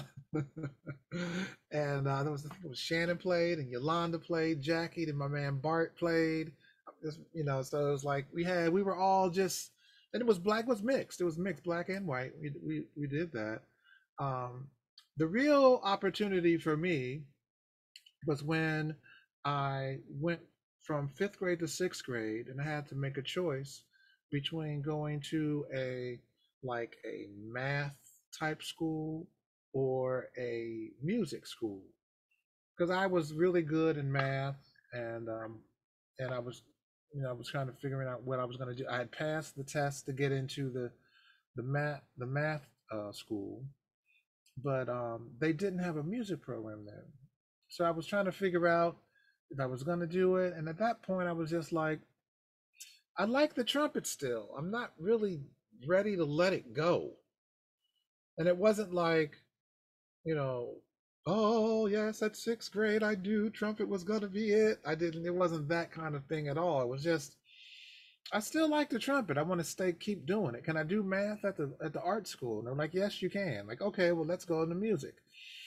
And uh, there was, I think it was Shannon played, and Yolanda played, Jackie, and my man Bart played. Just, you know, so it was like we had, we were all just, and it was black, was mixed. It was mixed, black and white. We we we did that. Um, the real opportunity for me was when I went from fifth grade to sixth grade, and I had to make a choice between going to a like a math type school or a music school, because I was really good in math, and um, and I was, you know, I was kind of figuring out what I was going to do. I had passed the test to get into the the math the math uh, school, but um, they didn't have a music program there. So I was trying to figure out if I was going to do it. And at that point, I was just like, I like the trumpet still. I'm not really ready to let it go. And it wasn't like, you know, oh, yes, at sixth grade, I knew trumpet was going to be it. I didn't, it wasn't that kind of thing at all. It was just, I still like the trumpet. I want to stay, keep doing it. Can I do math at the at the art school? And they're like, yes, you can. Like, okay, well, let's go into music.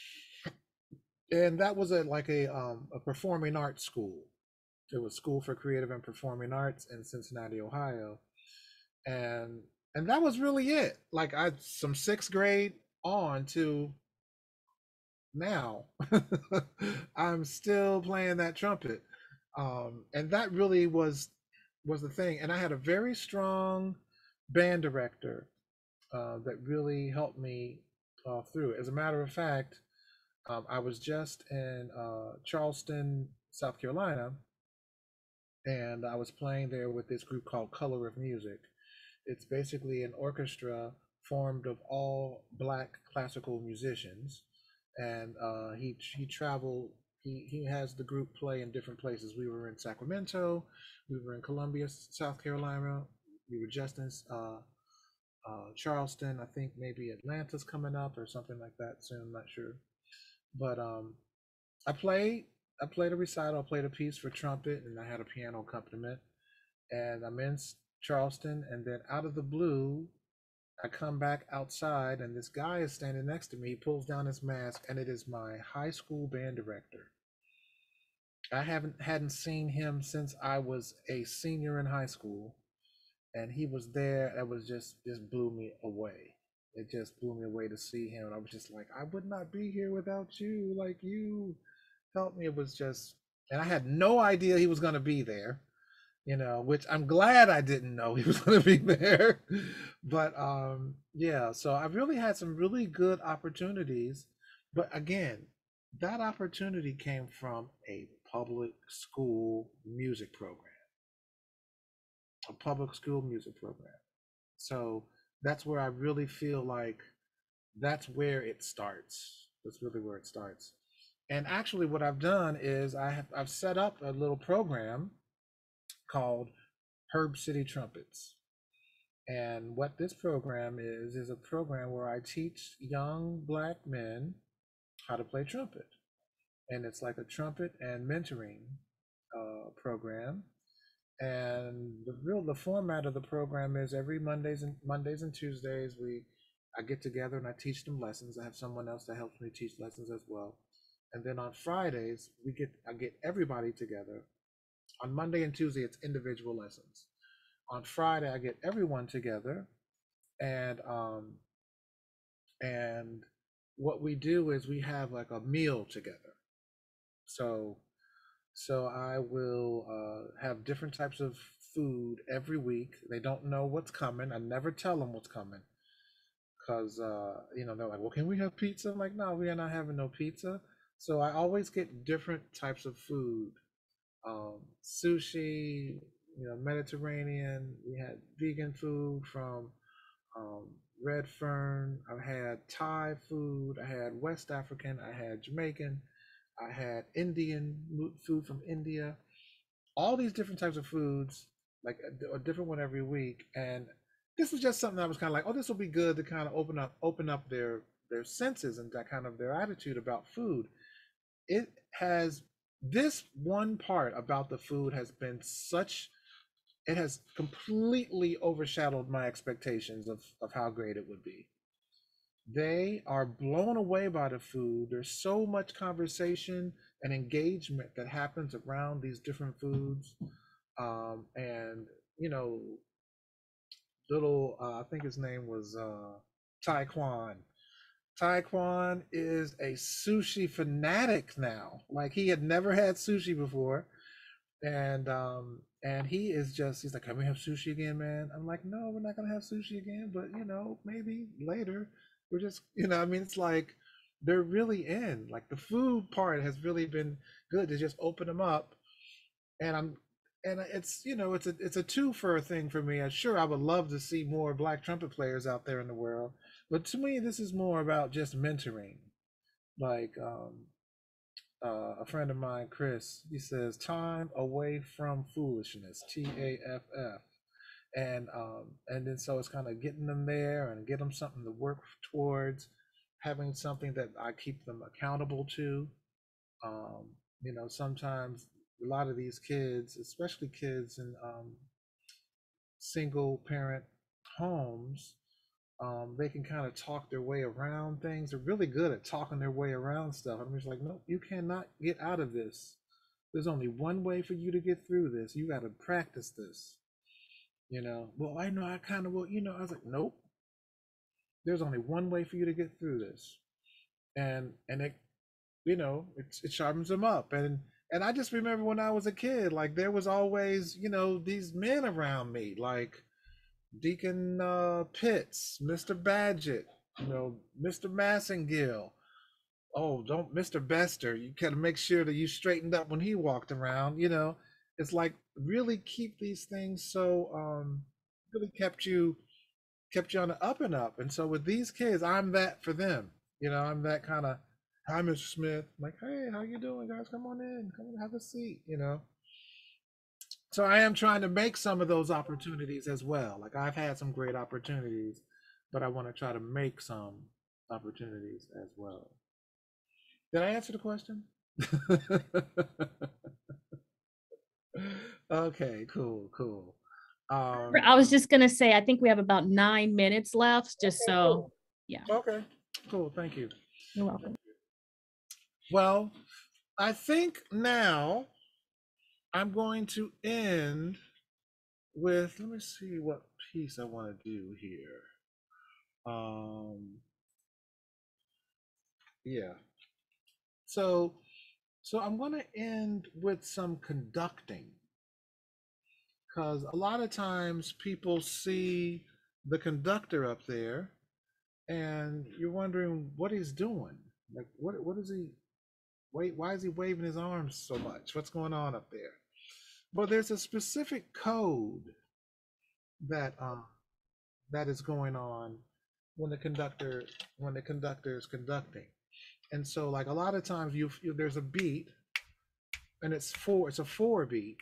And that was a like a um a performing arts school. It was School for Creative and Performing Arts in Cincinnati, Ohio. And and that was really it. Like I from sixth grade on to now, I'm still playing that trumpet. Um, and that really was was the thing. And I had a very strong band director uh, that really helped me uh, through it. As a matter of fact, um, I was just in uh, Charleston, South Carolina, and I was playing there with this group called Color of Music. It's basically an orchestra formed of all black classical musicians, and uh, he he traveled. He he has the group play in different places. We were in Sacramento, we were in Columbia, South Carolina. We were just in uh, uh, Charleston. I think maybe Atlanta's coming up or something like that soon. I'm not sure, but um, I played. I played a recital. I played a piece for trumpet, and I had a piano accompaniment. And I'm in Charleston, and then out of the blue, I come back outside, and this guy is standing next to me. He pulls down his mask, and it is my high school band director. I haven't hadn't seen him since I was a senior in high school, and he was there. That was just just blew me away. It just blew me away to see him, and I was just like, I would not be here without you. Like you helped me. It was just, and I had no idea he was going to be there. You know, which I'm glad I didn't know he was going to be there. But um, yeah, so I really had some really good opportunities. But again, that opportunity came from a public school music program, a public school music program. So that's where I really feel like that's where it starts. That's really where it starts. And actually, what I've done is I have I've set up a little program called Herb City Trumpets. And what this program is, is a program where I teach young black men how to play trumpet. And it's like a trumpet and mentoring uh, program. And the real the format of the program is every Mondays and Mondays and Tuesdays we I get together and I teach them lessons. I have someone else that helps me teach lessons as well. And then on Fridays we get I get everybody together. On Monday and Tuesday, it's individual lessons. On Friday, I get everyone together, and um, and what we do is we have like a meal together. So, so I will uh, have different types of food every week. They don't know what's coming. I never tell them what's coming, because uh, you know they're like, "Well, can we have pizza?" I'm like, "No, we are not having no pizza." So I always get different types of food. Um, sushi, you know, Mediterranean. We had vegan food from um, Red Fern. I had Thai food. I had West African. I had Jamaican. I had Indian food from India. All these different types of foods, like a, a different one every week. And this was just something I was kind of like, oh, this will be good to kind of open up, open up their their senses and that kind of their attitude about food. It has this one part about the food has been such, it has completely overshadowed my expectations of, of how great it would be. they are blown away by the food. There's so much conversation and engagement that happens around these different foods. Um, and, you know, little, uh, I think his name was uh, Taekwon. Taekwon is a sushi fanatic now. Like he had never had sushi before. And um and he is just he's like, can we have sushi again, man? I'm like, no, we're not gonna have sushi again, but you know, maybe later. We're just, you know, I mean, it's like they're really in. Like the food part has really been good to just open them up. And I'm and it's you know, it's a it's a two for a thing for me. And sure, I would love to see more black trumpet players out there in the world, but to me, this is more about just mentoring. Like um uh, a friend of mine, Chris, he says, time away from foolishness, T A F F. And um, and then so it's kind of getting them there and get them something to work towards, having something that I keep them accountable to. Um, you know, sometimes a lot of these kids, especially kids in um, single parent homes, um, they can kind of talk their way around things. They're really good at talking their way around stuff. I'm just like, no, you cannot get out of this. There's only one way for you to get through this. You got to practice this. You know, well, I know I kind of will, you know, I was like, nope. There's only one way for you to get through this. And, and it, you know, it, it sharpens them up. And, and I just remember when I was a kid, like there was always, you know, these men around me, like, Deacon uh, Pitts, Mister Badgett, you know, Mister Massengill. Oh, don't Mister Bester. You gotta make sure that you straightened up when he walked around. You know, it's like really keep these things so um, really kept you kept you on the up and up. And so with these kids, I'm that for them. You know, I'm that kind of. Hi, Mister Smith. I'm like, hey, how you doing, guys? Come on in. Come on, have a seat. You know. So I am trying to make some of those opportunities as well. Like I've had some great opportunities, but I want to try to make some opportunities as well. Did I answer the question? Okay, cool, cool. Um, I was just gonna say, I think we have about nine minutes left, just okay, so, cool. yeah. Okay, cool. Thank you. You're welcome. Well, I think now I'm going to end with, let me see what piece I want to do here. Um, yeah. So, so I'm going to end with some conducting, because a lot of times people see the conductor up there, and you're wondering what he's doing. Like, what what is he? Wait, why is he waving his arms so much? What's going on up there? Well, there's a specific code that uh, that is going on when the conductor when the conductor is conducting. And so like a lot of times you, you there's a beat and it's four it's a four beat,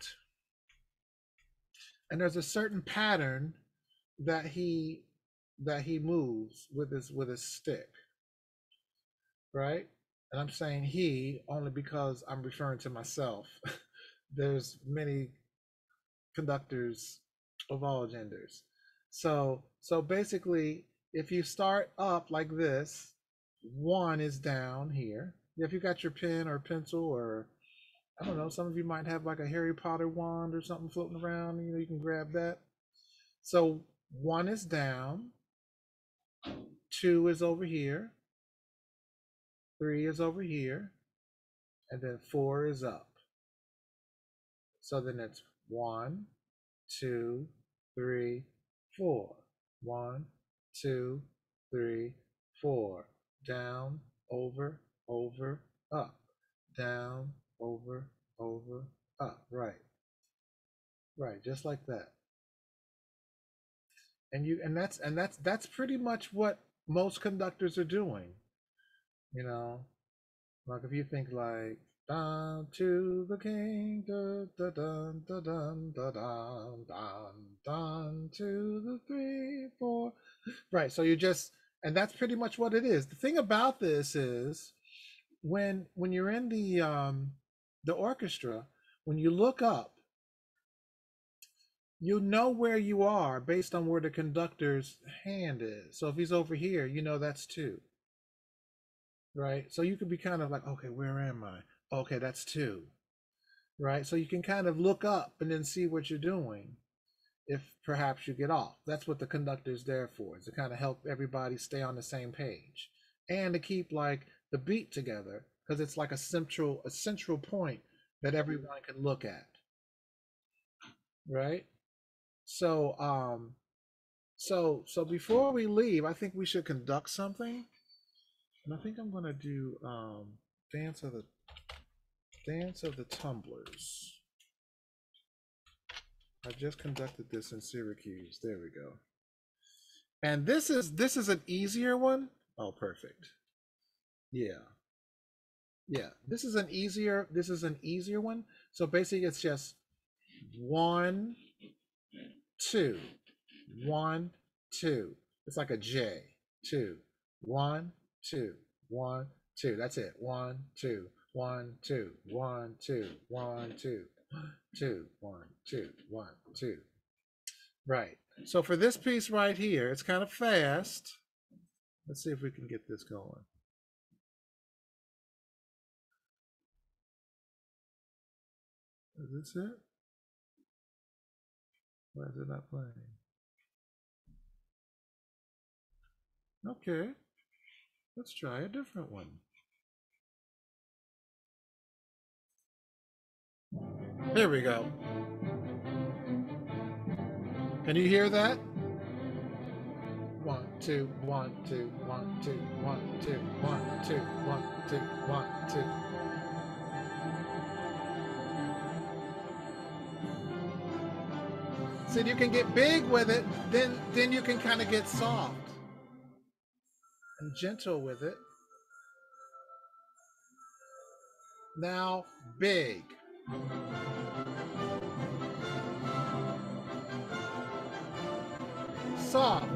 and there's a certain pattern that he that he moves with his with his stick, right? And I'm saying he only because I'm referring to myself. There's many conductors of all genders. So so basically, if you start up like this, one is down here. If you got your pen or pencil, or I don't know, some of you might have like a Harry Potter wand or something floating around, you know, you can grab that. So one is down, two is over here, three is over here, and then four is up. So then it's one, two, three, four. One, two, three, four. Down, over, over, up. Down, over, over, up. Right. Right, just like that. And you and that's and that's that's pretty much what most conductors are doing. You know, like if you think like down to the king, da da dun da dun da dun dun dun to the three, four. Right. So you just and that's pretty much what it is. The thing about this is when when you're in the um the orchestra, when you look up, you know where you are based on where the conductor's hand is. So if he's over here, you know that's two, right? So you could be kind of like, okay, where am I? Okay, that's two, right? So you can kind of look up and then see what you're doing if perhaps you get off. That's what the conductor is there for, is to kind of help everybody stay on the same page and to keep like the beat together, because it's like a central a central point that everyone can look at, right? So um so so before we leave, I think we should conduct something. And I think I'm gonna do um dance of the dance of the tumblers. I just conducted this in Syracuse. There we go. And this is this is an easier one. Oh, perfect. Yeah. Yeah. This is an easier this is an easier one. So basically it's just one, two, one, two. It's like a J. Two, one, two, one, two. That's it. One, two, one, two, one, two, one, two. Two, one, two, one, two. Right. So for this piece right here, it's kind of fast. Let's see if we can get this going. Is this it? Why is it not playing? Okay. Let's try a different one. Here we go. Can you hear that? One, two, one, two, one, two, one, two, one, two, one, two, one, two. So you can get big with it, then then you can kind of get soft and gentle with it. Now big. Soft.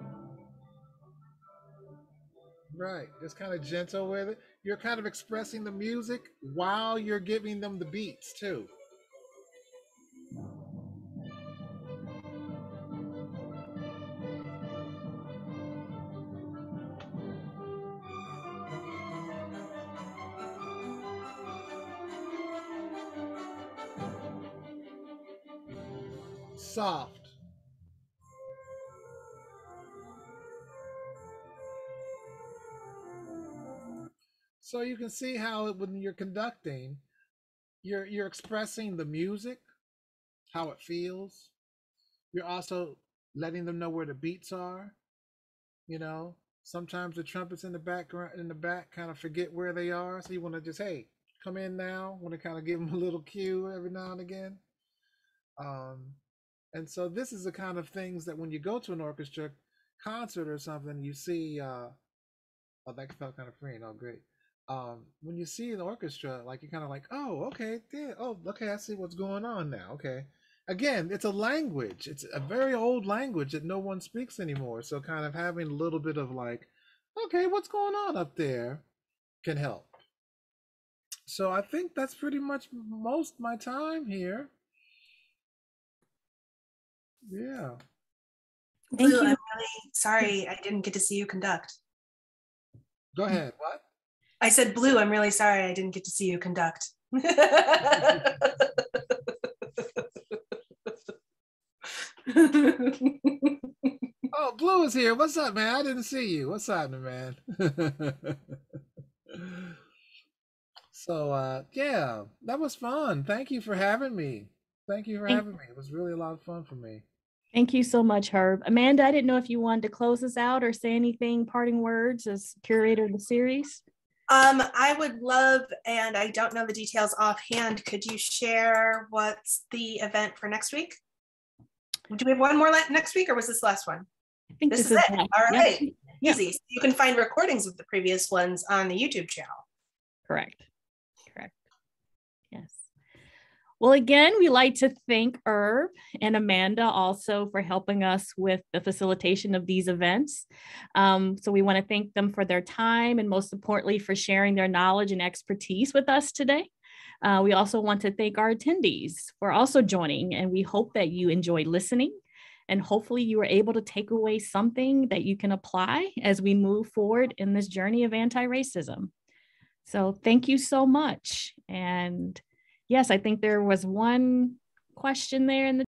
Right, just kind of gentle with it. You're kind of expressing the music while you're giving them the beats too. Soft. So you can see how when you're conducting, you're you're expressing the music, how it feels. You're also letting them know where the beats are. You know, sometimes the trumpets in the background in the back kind of forget where they are. So you want to just, hey, come in now. Want to kind of give them a little cue every now and again. Um, and so this is the kind of things that when you go to an orchestra concert or something, you see. Uh, oh, that felt kind of freeing. Oh, great. Um, when you see an orchestra, like you're kind of like, oh, okay, yeah, oh, okay, I see what's going on now. Okay. Again, it's a language. It's a very old language that no one speaks anymore. So kind of having a little bit of like, okay, what's going on up there can help. So I think that's pretty much most of my time here. Yeah. Blue, I'm really sorry I didn't get to see you conduct. Go ahead. What? I said, Blue, I'm really sorry I didn't get to see you conduct. Oh, Blue is here. What's up, man? I didn't see you. What's happening, man? So, uh, yeah, that was fun. Thank you for having me. Thank you for Thank having me. It was really a lot of fun for me. Thank you so much, Herb. Amanda, I didn't know if you wanted to close us out or say anything, parting words as curator of the series. Um, I would love, and I don't know the details offhand, could you share what's the event for next week? Do we have one more next week, or was this last one? I think this, this is, is it. that. All right, Yep. easy. So you can find recordings of the previous ones on the YouTube channel. Correct. Correct. Yes. Well, again, we like to thank Herb and Amanda also for helping us with the facilitation of these events. Um, so we want to thank them for their time and most importantly for sharing their knowledge and expertise with us today. Uh, we also want to thank our attendees for also joining, and we hope that you enjoyed listening, and hopefully you were able to take away something that you can apply as we move forward in this journey of anti-racism. So thank you so much. And yes, I think there was one question there in the